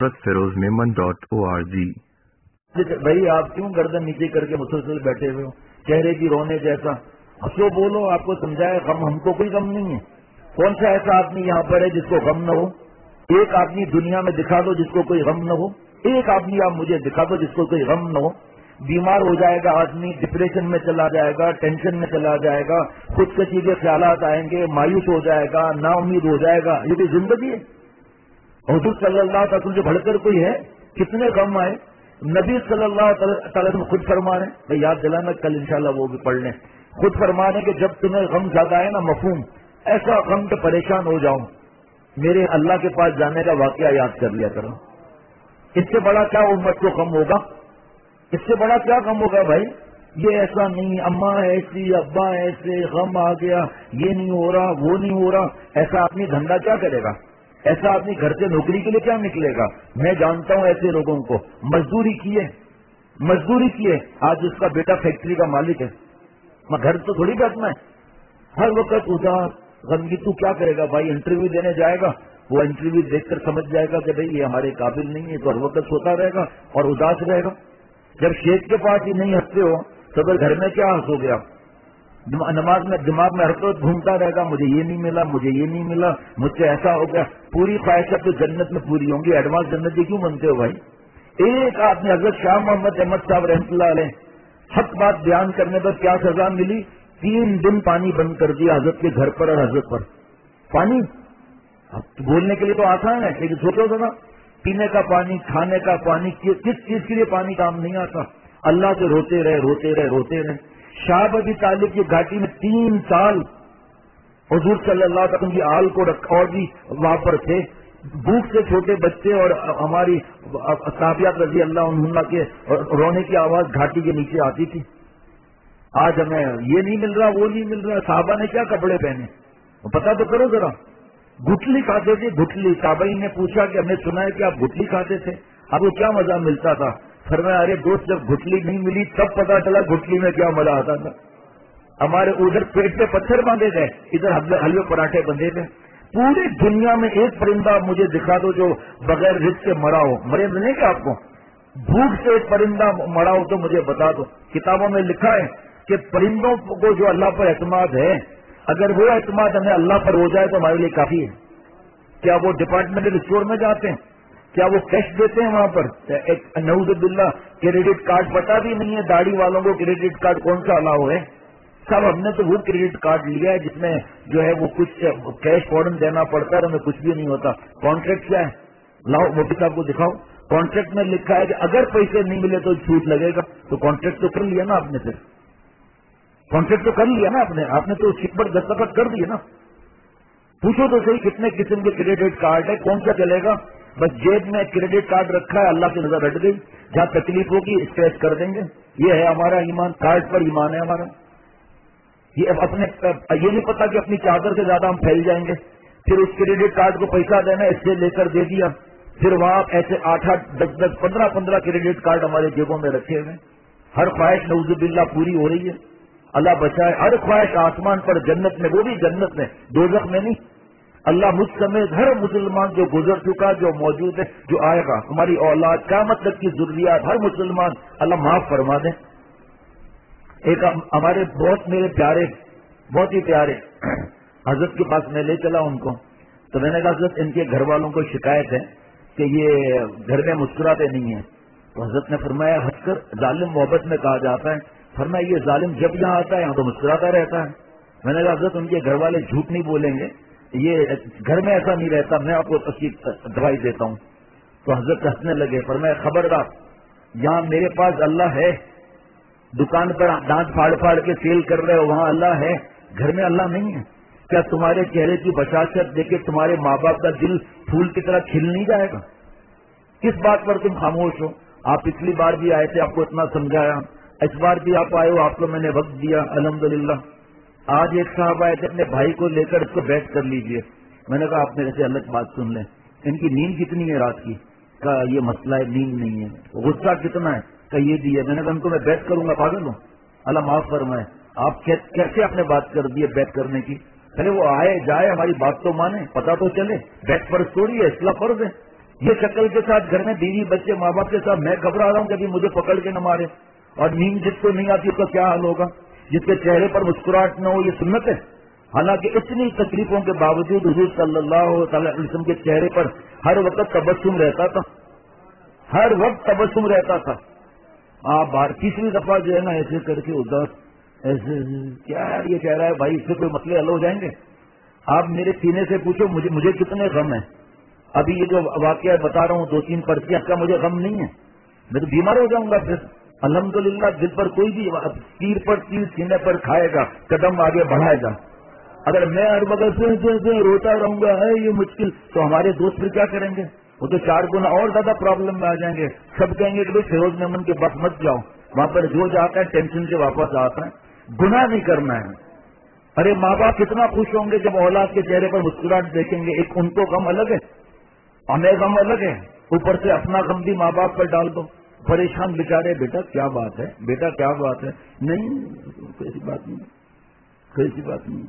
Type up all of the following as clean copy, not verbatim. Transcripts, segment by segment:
ferozememan.org. بھائی آپ کیوں گردن نیچے کر کے مسلسل بیٹھے ہوئے ہو؟ چہرے کی رونے جیسا ہنسو بولو. آپ کو سمجھائے غم ہم کو کوئی غم نہیں ہے. کون سا ایسا آدمی یہاں پر ہے جس کو غم نہ ہو؟ ایک آدمی دنیا میں دکھا دو جس کو کوئی غم نہ ہو. ایک آدمی آپ مجھے دکھا دو جس کو کوئی غم نہ ہو. بیمار ہو جائے گا آدمی، ڈپریشن میں چلا جائے گا، ٹینشن میں چلا جائے گا، خودکشی کے خیالات آئیں گے، مایوس ہو جائے گا، نا امید ہو جائے گا. یہ کوئی زندگی ہے؟ حضور صلی اللہ علیہ وسلم جو بڑھ کر کوئی ہے؟ کتنے غم آئے. نبی صلی اللہ تعالیٰ خود فرما رہے ہیں. یاد دلانا کل انشاءاللہ وہ بھی پڑھ لیں. خود فرما رہے ہیں کہ جب تمہیں غم زیادہ آئے نا، مفہوم ایسا غم کہ پریشان ہو جاؤ، میرے اللہ کے پاس جانے کا واقعہ یاد کر لیا کرو. اس سے بڑا کیا امت کو غم ہوگا؟ اس سے بڑا کیا غم ہوگا بھائی؟ یہ ایسا نہیں، اماں ایسی، ابا ایسے، غم آ گیا، یہ نہیں ہو رہا، وہ نہیں ہو رہا. ایسا آدمی دھندا کیا کرے گا؟ ایسا آدمی گھر سے نوکری کے لیے کیا نکلے گا؟ میں جانتا ہوں ایسے لوگوں کو، مزدوری کیے. آج اس کا بیٹا فیکٹری کا مالک ہے. میں گھر تو تھوڑی بیٹھنا ہے، ہر وقت اداس غمگی. تو کیا کرے گا بھائی؟ انٹرویو دینے جائے گا، وہ انٹرویو دیکھ کر سمجھ جائے گا کہ بھائی یہ ہمارے قابل نہیں ہے، تو ہر وقت سوتا رہے گا اور اداس رہے گا. جب شیخ کے پاس ہی نہیں ہنستے ہو تو پھر گھر میں کیا ہنسو گے آپ؟ نماز میں دماغ میں ہر وقت گھومتا رہے گا، مجھے یہ نہیں ملا، مجھے یہ نہیں ملا، مجھ سے ایسا ہو گیا. پوری خواہشات تو جنت میں پوری ہوں گی. ایڈوانس جنتی کیوں بنتے ہو بھائی؟ ایک آدمی حضرت شاہ محمد احمد صاحب رحمۃ اللہ علیہ حق بات بیان کرنے پر کیا سزا ملی؟ 3 دن پانی بند کر دیا حضرت کے گھر پر اور حضرت پر. پانی بولنے کے لیے تو آسان ہے، لیکن سوچو ذرا، پینے کا پانی، کھانے کا پانی، کس چیز کے لیے پانی کام نہیں آتا؟ اللہ سے روتے رہے. شاہ ابی طالب کی گھاٹی میں 3 سال حضور صلی اللہ علیہ وسلم کی آل کو رکھا، اور بھی وہاں پر تھے. بھوک سے چھوٹے بچے اور ہماری صحابیات رضی اللہ عنہ کے رونے کی آواز گھاٹی کے نیچے آتی تھی. آج ہمیں یہ نہیں مل رہا، وہ نہیں مل رہا. صحابہ نے کیا کپڑے پہنے؟ پتا تو کرو ذرا. گٹلی کھاتے تھے، گٹلی. صحابی نے پوچھا کہ ہم نے سنا ہے کہ آپ گٹلی کھاتے تھے، آپ کو کیا مزہ ملتا تھا؟ فرمایا ارے دوست، جب گٹلی نہیں ملی تب پتا چلا گٹلی میں کیا مزہ آتا تھا. ہمارے ادھر پیٹ پہ پتھر باندھے گئے، ادھر حلوے پراٹھے بندھے تھے. پوری دنیا میں ایک پرندہ مجھے دکھا دو جو بغیر رزق کے مرا ہو. مرے نہیں کہ آپ کو بھوک سے ایک پرندہ مرا ہو تو مجھے بتا دو. کتابوں میں لکھا ہے کہ پرندوں کو جو اللہ پر اعتماد ہے، اگر وہ اعتماد ہمیں اللہ پر ہو جائے تو ہمارے لیے کافی ہے. کیا وہ ڈپارٹمنٹل اسٹور میں جاتے ہیں؟ کیا وہ کیش دیتے ہیں وہاں پر؟ نعوذ باللہ کریڈٹ کارڈ پتا بھی نہیں ہے داڑھی والوں کو کریڈٹ کارڈ کون سا الاؤ ہے. صاحب ہم نے تو وہ کریڈٹ کارڈ لیا ہے جس میں جو ہے وہ کچھ کیش فوراً دینا پڑتا ہے، ہمیں کچھ بھی نہیں ہوتا. کانٹریکٹ کیا ہے؟ لاؤ مفتی صاحب کو دکھاؤ. کانٹریکٹ میں لکھا ہے کہ اگر پیسے نہیں ملے تو چھوٹ لگے گا. تو کانٹریکٹ تو کر لیا نا آپ نے، پھر کانٹریکٹ تو کر لیا نا آپ نے تو چیک پر دستخط کر دیے نا. پوچھو تو صحیح کتنے قسم کے کریڈٹ کارڈ ہے، کون سا چلے گا؟ بس جیب میں کریڈٹ کارڈ رکھا ہے، اللہ کی نظر ہٹ گئی، جہاں تکلیف ہوگی اسکریچ کر دیں گے. یہ ہے ہمارا ایمان، کارڈ پر ایمان ہے ہمارا. یہ نہیں پتا کہ اپنی چادر سے زیادہ ہم پھیل جائیں گے. پھر اس کریڈٹ کارڈ کو پیسہ دینا، اس سے لے کر دے دیا. پھر وہاں ایسے 8-8, 10-10, 15-15 کریڈٹ کارڈ ہمارے جیبوں میں رکھے ہوئے. ہر خواہش نعوذ باللہ پوری ہو رہی ہے. اللہ بچائے. ہر خواہش آسمان پر جنت میں، وہ بھی جنت میں، دوزخ میں نہیں. اللہ مجھ سمیت ہر مسلمان جو گزر چکا، جو موجود ہے، جو آئے گا، ہماری اولاد، قیامت تک کی ضروریات، ہر مسلمان اللہ معاف فرما دے. ایک ہمارے میرے پیارے، بہت ہی پیارے حضرت کے پاس میں لے چلا ان کو. تو میں نے کہا حضرت ان کے گھر والوں کو شکایت ہے کہ یہ گھر میں مسکراتے نہیں ہیں. تو حضرت نے فرمایا ہنس کر ظالم محبت میں کہا جاتا ہے. فرمایا یہ ظالم جب یہاں آتا ہے یہاں تو مسکراتا رہتا ہے. میں نے کہا حضرت ان کے گھر والے جھوٹ نہیں بولیں گے، یہ گھر میں ایسا نہیں رہتا، میں آپ کو اس کی دوائی دیتا ہوں. تو حضرت ہنسنے لگے. فرمایا خبردار، یہاں میرے پاس اللہ ہے، دکان پر دانت پھاڑ پھاڑ کے سیل کر رہے ہو وہاں اللہ ہے، گھر میں اللہ نہیں ہے. کیا تمہارے چہرے کی بشاشت دیکھ کے تمہارے ماں باپ کا دل پھول کی طرح کھل نہیں جائے گا؟ کس بات پر تم خاموش ہو؟ آپ پچھلی بار بھی آئے تھے، آپ کو اتنا سمجھایا، اس بار بھی آپ آئے ہو، آپ کو میں نے وقت دیا الحمدللہ. آج ایک صاحب آئے تھے، اپنے بھائی کو لے کر اس کو بیٹھ کر لیجئے. میں نے کہا آپ میرے سے الگ بات سن لیں، ان کی نیند کتنی ہے رات کی؟ کہا یہ مسئلہ ہے، نیند نہیں ہے. غصہ کتنا ہے؟ کہ یہ بھی ہے. میں نے کہا ان کو میں بیٹھ کروں گا، پاگل ہوں؟ اللہ معاف فرمائے. آپ کیسے آپ نے بات کر دی ہے بیٹھ کرنے کی؟ پہلے وہ آئے جائے، ہماری بات تو مانے، پتا تو چلے. بیٹھ فرض تھوڑی ہے، اصلاح فرض ہے. یہ شکل کے ساتھ گھر میں بیوی بچے ماں باپ کے ساتھ میں گھبرا رہا ہوں کہ ابھی مجھے پکڑ کے نہ مارے، اور نیند جس کو نہیں آتی اس کا کیا حال ہوگا؟ جس کے چہرے پر مسکراہٹ نہ ہو، یہ سنت ہے؟ حالانکہ اتنی تکلیفوں کے باوجود حضور صلی اللہ تعالی علیہ وسلم کے چہرے پر ہر وقت تبسم رہتا تھا، ہر وقت تبسم رہتا تھا. آپ بار تیسری دفعہ جو ہے نا ایسے کر کے اداس، ایسے کیا یار یہ کہہ رہا ہے بھائی اس سے کوئی مسئلے حل ہو جائیں گے؟ آپ میرے سینے سے پوچھو مجھے کتنے غم ہیں. ابھی یہ جو واقعہ بتا رہا ہوں 2-3 پرچیاں کا مجھے غم نہیں ہے، میں تو بیمار ہو جاؤں گا پھر. الحمدللہ دل پر کوئی بھی تیر پر تیر سینے پر کھائے گا، قدم آگے بڑھائے گا. اگر میں ہر وقت سے روتا رہوں گا ہے یہ مشکل، تو ہمارے دوست پھر کیا کریں گے؟ وہ تو 4 گنا اور زیادہ پرابلم میں آ جائیں گے. سب کہیں گے کہ بھائی فیروز میمن کے بس مت جاؤ، وہاں پر جو جاتا ہے ٹینشن سے واپس آتا ہے. گناہ نہیں کرنا ہے. ارے ماں باپ کتنا خوش ہوں گے جب اولاد کے چہرے پر مسکراہٹ دیکھیں گے. ایک ان کو غم الگ ہے، ہمیں غم الگ ہے، اوپر سے اپنا غم بھی ماں باپ پر ڈال دو. پریشان بیچارے، بیٹا کیا بات ہے، بیٹا کیا بات ہے؟ نہیں کوئی بات نہیں، کوئی بات نہیں.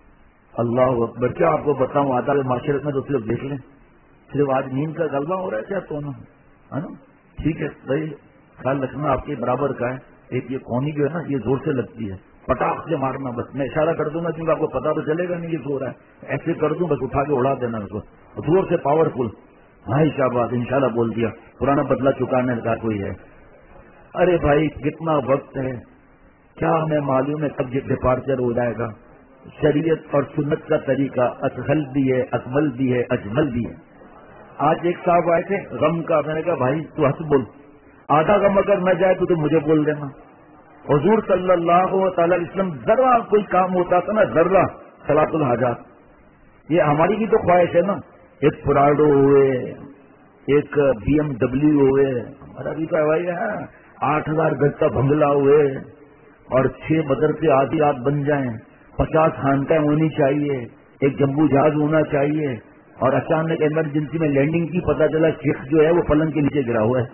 اللہ اکبر. کیا آپ کو بتاؤں، آداب معاشرت میں تو صرف دیکھ لیں، صرف آج نیند کا غلبہ ہو رہا ہے کیا تو ہے نا؟ ٹھیک ہے صحیح، خیال رکھنا آپ کے برابر کا ہے. ایک یہ کونی جو ہے نا یہ زور سے لگتی ہے، پٹاخ سے مارنا. بس میں اشارہ کر دوں گا کیونکہ آپ کو پتا تو چلے گا نہیں یہ زور ہے، ایسے کر دوں بس اٹھا کے اڑا دینا اس کو زور سے، پاورفل. ہاں شاباش، انشاءاللہ بول دیا. پرانا بدلہ چکانے کا کوئی ہے. ارے بھائی کتنا وقت ہے، کیا ہمیں معلوم ہے کب ڈپارچر ہو جائے گا. شریعت اور سنت کا طریقہ اسہل بھی ہے، اکمل بھی ہے، اجمل بھی ہے. آج ایک صاحب آئے تھے غم کا، میں نے کہا بھائی تو ہنس بول، آدھا غم اگر نہ جائے تو مجھے بول دینا. حضور صلی اللہ تعالی علیہ وسلم ذرا کوئی کام ہوتا تھا نا، ذرا صلاۃ الحاجات، یہ ہماری بھی تو خواہش ہے نا. ایک پراڈو ہوئے، ایک BMW ہوئے، ہمارا بھی تو ہے 8,000 گز کا بنگلہ ہوئے، اور 6 مدرسے آدھی رات بن جائیں، 50 خانقاہیں ہونی چاہیے، ایک جمبو جہاز ہونا چاہیے. اور اچانک ایمرجنسی میں لینڈنگ کی پتہ چلا شیخ جو ہے وہ پلنگ کے نیچے گرا ہوا ہے.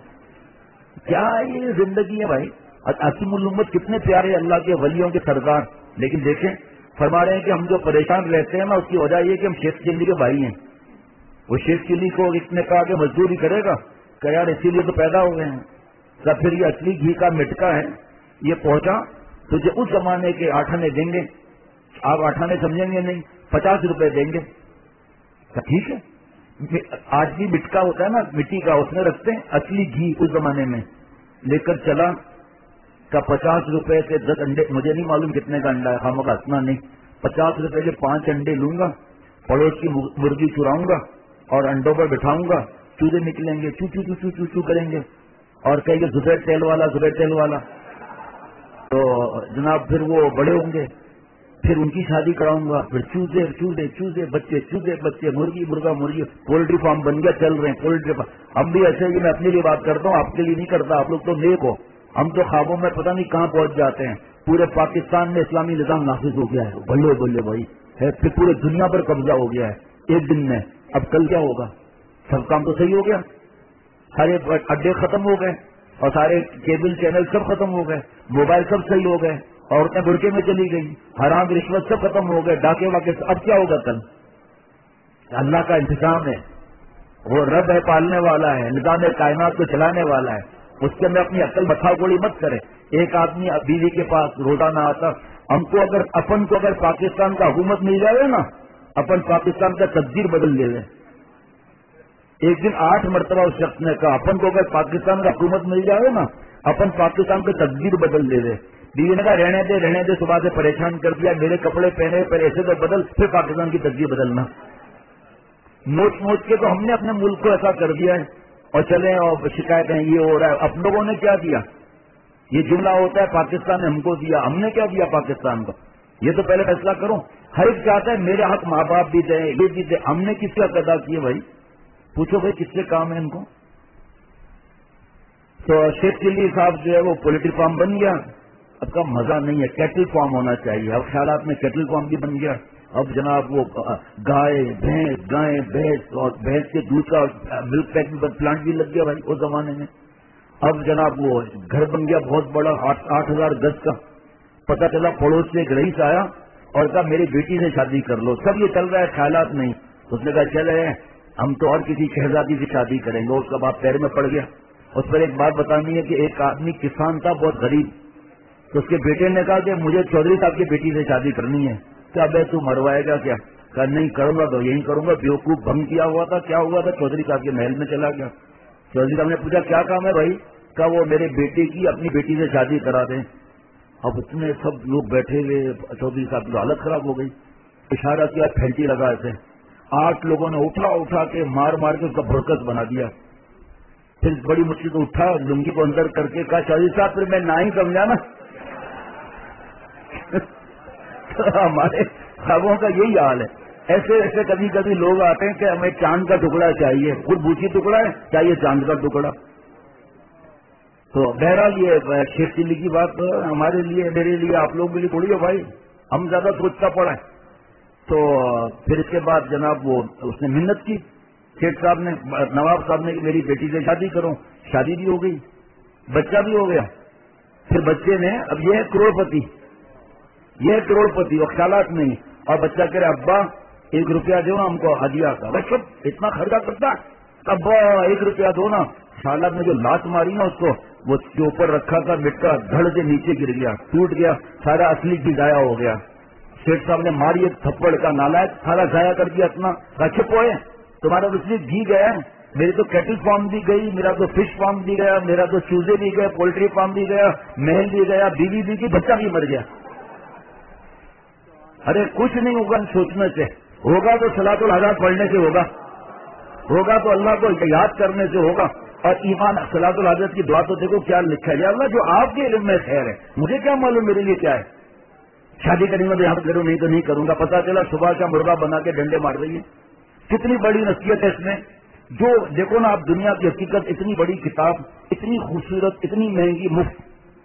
کیا یہ زندگی ہے بھائی؟ عاصم الامت کتنے پیارے اللہ کے ولیوں کے سردار، لیکن دیکھیں فرما رہے ہیں کہ ہم جو پریشان رہتے ہیں نا اس کی وجہ یہ کہ ہم شیخ چلی کے بھائی ہیں. وہ شیخ چلی کو اتنے کہا کہ مزدوری کرے گا کہ یار اسی لیے تو پیدا ہو گئے ہیں. تب پھر یہ اصلی گھی کا مٹکا ہے، یہ پہنچا تجھے اس زمانے کے 8 آنے دیں گے. آپ 8 آنے سمجھیں گے نہیں، 50 روپے دیں گے. ٹھیک ہے، آج بھی مٹکا ہوتا ہے نا مٹی کا، اس میں رکھتے ہیں اصلی گھی اس زمانے میں. لے کر چلا کا 50 روپے کے 10 انڈے، مجھے نہیں معلوم کتنے کا انڈا ہے، خام کا ہنسنا نہیں. 50 روپے کے 5 انڈے لوں گا، پڑوس کی مرغی چراؤں گا اور انڈوں پر بٹھاؤں گا، چوزے نکلیں گے، چو چو چو چو چو چو کریں گے اور کہیں گے زبیر تیل والا، زبیر تیل والا. تو جناب پھر وہ بڑے ہوں گے، پھر ان کی شادی کراؤں گا، پھر چوزے چوزے چوزے بچے، چوزے بچے، مرغی مرغا مرغی، پولٹری فارم بن گیا، چل رہے ہیں پولٹری فارم. ہم بھی ایسے ہی، میں اپنے لیے بات کرتا ہوں، آپ کے لیے نہیں کرتا. آپ لوگ تو نیک ہو، ہم تو خوابوں میں پتہ نہیں کہاں پہنچ جاتے ہیں. پورے پاکستان میں اسلامی نظام نافذ ہو گیا ہے، بلے بلے بھائی ہے، پھر پورے دنیا پر قبضہ ہو گیا ہے ایک دن میں. اب کل کیا ہوگا؟ سب کام تو صحیح ہو گیا، سارے اڈے ختم ہو گئے اور سارے کیبل چینل سب ختم ہو گئے، موبائل سب صحیح ہو گئے، عورتیں برقعے میں چلی گئی، حرام رشوت سب ختم ہو گئے، ڈاکے واقع. اب کیا ہوگا کل؟ اللہ کا انتظام ہے، وہ رب ہے، پالنے والا ہے، نظام کائنات کو چلانے والا ہے. اس کے اندر اپنی عقل بٹھا گوڑی مت کرے. ایک آدمی بیوی کے پاس روزانہ آتا، ہم کو اگر پاکستان کا حکومت مل جائے نا، اپن پاکستان کا تقدیر بدل دے. ایک دن 8 مرتبہ اس شخص نے کہا اپن کو اگر پاکستان کا حکومت مل جائے نا، اپن پاکستان کی تقدیر بدل دے. بیوی نے کہا رہنے دے، صبح سے پریشان کر دیا، میرے کپڑے پہنے پھر ایسے تو بدل، پھر پاکستان کی تقدیر بدلنا. نوچ کے تو ہم نے اپنے ملک کو ایسا کر دیا ہے، اور چلیں اور شکایتیں یہ ہو رہا ہے. اپ لوگوں نے کیا دیا؟ یہ جملہ ہوتا ہے پاکستان نے ہم کو دیا، ہم نے کیا دیا پاکستان کو؟ یہ تو پہلے فیصلہ کرو. ہر ایک چاہتا ہے میرے حق ماں باپ بھی دیں، یہ بھی دیں. ہم نے کس کا ادا کیے بھائی؟ پوچھو بھائی کس سے کام ہے ان کو؟ تو شیخ چلی صاحب جو ہے وہ پولٹری فارم بن گیا. اب کا مزہ نہیں ہے، کیٹل فارم ہونا چاہیے. اب خیالات میں کیٹل فارم بھی بن گیا. اب جناب وہ گائے بھینس اور بھینس کے دودھ کا ملک پیکنگ پلانٹ بھی لگ گیا بھائی اس زمانے میں. اب جناب وہ گھر بن گیا بہت بڑا 8,000 گز کا. پتہ چلا پڑوس سے ایک رئیس آیا اور کہا میری بیٹی سے شادی کر لو. سب یہ چل رہا ہے، خیالات نہیں. اس نے کہا چلے ہم تو اور کسی شہزادی سے شادی کریں گے. اس کا باپ پیر میں پڑ گیا. اس پر ایک بات بتانی ہے کہ ایک آدمی کسان تھا بہت غریب, تو اس کے بیٹے نے کہا کہ مجھے چودھری صاحب کی بیٹی سے شادی کرنی ہے. کیا بھائی تو مروائے گا کیا؟ کہا نہیں کروں گا تو یہی کروں گا. بیوقوف بھنگ کیا ہوا تھا. کیا ہوا تھا؟ چودھری صاحب کے محل میں چلا گیا. چودھری صاحب نے پوچھا کیا کام ہے بھائی؟ کہا وہ میرے بیٹے کی اپنی بیٹی سے شادی کرا دیں. اب اتنے سب لوگ بیٹھے ہوئے, چودھری صاحب کی حالت خراب ہو گئی. اشارہ کیا, پھینٹی لگا ایسے. 8 لوگوں نے اٹھا کے مار کے اس کا بھرکس بنا دیا. پھر بڑی مشکل سے اٹھا, لنگی کو اندر کر کے کہا چودھری صاحب پھر میں نہ ہی سمجھا نا. ہمارے خوابوں کا یہی حال ہے. ایسے ایسے کبھی کبھی لوگ آتے ہیں کہ ہمیں چاند کا ٹکڑا چاہیے, خود بوچھی ٹکڑا ہے چاہیے چاند کا ٹکڑا. تو بہرحال یہ شیخ چلی کی بات ہمارے لیے, میرے لیے, آپ لوگ کے لیے تھوڑی ہے بھائی, ہم زیادہ سوچتا پڑا ہے. تو پھر اس کے بعد جناب وہ اس نے منت کی, شیخ صاحب نے, نواب صاحب نے کہ میری بیٹی سے شادی کرو. شادی بھی ہو گئی, بچہ بھی ہو گیا. پھر بچے نے, اب یہ ہے کروڑپتی, یہ کروڑپتی اور خیالات نہیں. اور بچہ کہہ رہے ابا 1 روپیہ دو نا ہم کو ہدیہ کا. بھائی سب اتنا خرچہ کرتا ہے, ابا 1 روپیہ دو نا. خیالات نے جو لات ماری نا اس کو, وہ جو اوپر رکھا تھا مٹکا دھڑ کے نیچے گر گیا, ٹوٹ گیا, سارا اصلی بھی ضائع ہو گیا. شیخ صاحب نے ماری ایک تھپڑ کا, نالائق سارا ضائع کر دیا اپنا. چھپ ہوئے تمہارا تو صرف گھی گیا ہے, میری تو کیٹل فارم بھی گئی, میرا تو فش فارم بھی گیا, میرا تو چوزے بھی گئے, پولٹری فارم بھی گیا, محل بھی گیا, بیوی بھی گئی, بچہ بھی مر گیا. ارے کچھ نہیں ہوگا سوچنے سے, ہوگا تو صلاۃ الحاجات پڑھنے سے ہوگا, ہوگا تو اللہ کو یاد کرنے سے ہوگا. اور ایمان صلاۃ الحاجت کی دعا تو دیکھو کیا لکھا ہے, یا اللہ جو آپ کے علم میں خیر ہے, مجھے کیا معلوم میرے لیے کیا ہے. شادی کریں گے تو یہاں کروں, نہیں تو نہیں کروں گا. پتا چلا صبح کا مرغا بنا کے ڈنڈے مار رہی ہے. کتنی بڑی نصیحت ہے اس میں. جو دیکھو نا آپ, دنیا کی حقیقت, اتنی بڑی کتاب, اتنی خوبصورت, اتنی مہنگی, مفت.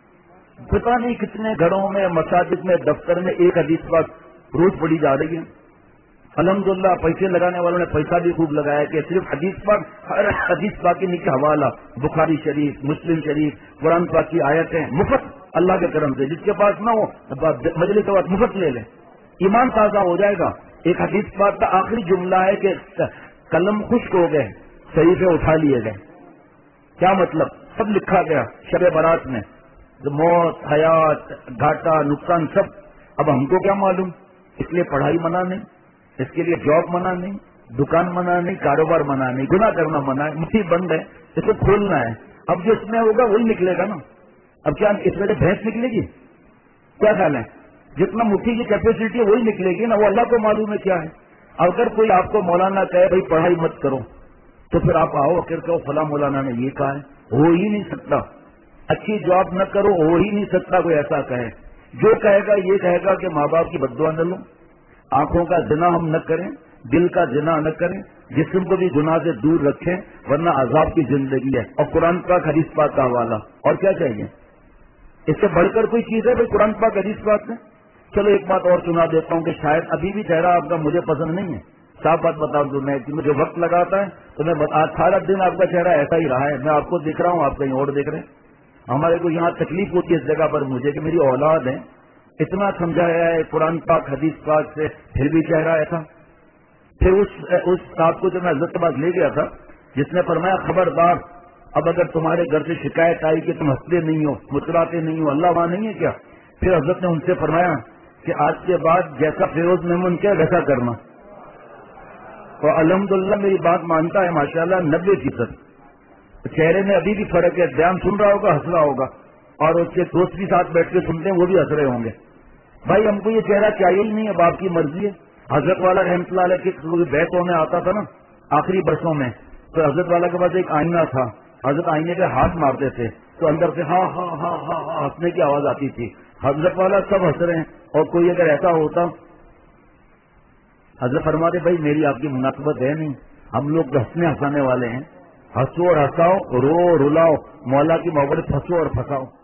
پتا نہیں کتنے گھروں میں, مساجد میں, دفتر میں ایک حدیث پاک روز پڑھی جا رہی ہے. الحمدللہ پیسے لگانے والوں نے پیسہ بھی خوب لگایا کہ صرف حدیث پاک, ہر حدیث پاک کے نیچے حوالہ, بخاری شریف, مسلم شریف, قرآن پاک کی آیتیں مفت اللہ کے کرم سے. جس کے پاس نہ ہو مجلس کے بعد مفت لے لے, ایمان تازہ ہو جائے گا. ایک حدیث پاک کا آخری جملہ ہے کہ قلم خشک ہو گئے, صحیفے اٹھا لیے گئے. کیا مطلب؟ سب لکھا گیا شب برات میں, موت, حیات, گھاٹا, نقصان سب. اب ہم کو کیا معلوم. اس لیے پڑھائی منع نہیں, اس کے لیے جاب منع نہیں, دکان منع نہیں, کاروبار منع نہیں, گناہ کرنا منع ہے. مٹھی بند ہے, اس کو کھولنا ہے. اب جو اس میں ہوگا وہی نکلے گا نا. اب کیا اس میں بھینس نکلے گی؟ کیا خیال ہے؟ جتنا مٹھی کی کیپیسٹی ہے وہی نکلے گی نا. وہ اللہ کو معلوم ہے کیا ہے. اگر کوئی آپ کو مولانا کہے بھائی پڑھائی مت کرو, تو پھر آپ آؤ پھر کہو فلاں مولانا نے یہ کہا ہے. ہو ہی نہیں سکتا. اچھی جاب نہ کرو, ہو ہی نہیں سکتا کوئی ایسا کہے. جو کہے گا یہ کہے گا کہ ماں باپ کی بد دعا نہ لو, آنکھوں کا زنا ہم نہ کریں, دل کا زنا نہ کریں, جسم کو بھی گناہ سے دور رکھیں ورنہ عذاب کی زندگی ہے. اور قرآن پاک حدیث پاک کا حوالہ, اور کیا چاہیے؟ اس سے بڑھ کر کوئی چیز ہے بھائی قرآن پاک حدیث پاک میں؟ چلو ایک بات اور سنا دیتا ہوں کہ شاید ابھی بھی چہرہ آپ کا مجھے پسند نہیں ہے. صاف بات بتا دوں میں کہ مجھے وقت لگاتا ہے تو میں سارا دن آپ کا چہرہ ایسا ہی رہا ہے. میں آپ کو دیکھ رہا ہوں, آپ کہیں اور دیکھ رہے ہیں. ہمارے کو یہاں تکلیف ہوتی ہے اس جگہ پر مجھے کہ میری اولاد ہے, اتنا سمجھایا ہے قرآن پاک حدیث پاک سے, پھر بھی چہرہ ایسا. پھر اس صاحب کو جو میں حضرت کے پاس لے گیا تھا, جس نے فرمایا خبردار, اب اگر تمہارے گھر سے شکایت آئی کہ تم ہنستے نہیں ہو, مسکراتے نہیں ہو, اللہ وہاں نہیں ہے کیا؟ پھر حضرت نے ان سے فرمایا کہ آج کے بعد جیسا فیروز محمود کیا ویسا کرنا. اور الحمدللہ میری بات مانتا ہے ماشاءاللہ 90%. چہرے میں ابھی بھی فرق ہے. بیان سن رہا ہوگا, ہنس رہا ہوگا, اور اس کے دوست بھی ساتھ بیٹھ کے سنتے ہیں, وہ بھی ہنس رہے ہوں گے. بھائی ہم کو یہ چہرہ چاہیے ہی نہیں, اب آپ کی مرضی ہے. حضرت والا رحمۃ اللہ علیہ کی بیتوں میں آتا تھا نا آخری برسوں میں, تو حضرت والا کے پاس ایک آئینہ تھا. حضرت آئینے پہ ہاتھ مارتے تھے تو اندر سے ہاں ہاں ہاں ہاں ہاں ہنسنے کی آواز آتی تھی. حضرت والا سب ہنس رہے ہیں, اور کوئی اگر ایسا ہوتا, حضرت فرماتے بھائی میری آپ کی مناسبت ہے نہیں, ہم لوگ ہنسنے ہنسانے والے ہیں. ہنسو اور ہنساؤ, رو رلاؤ, مولا کی محبت پھنسو اور پھنساؤ.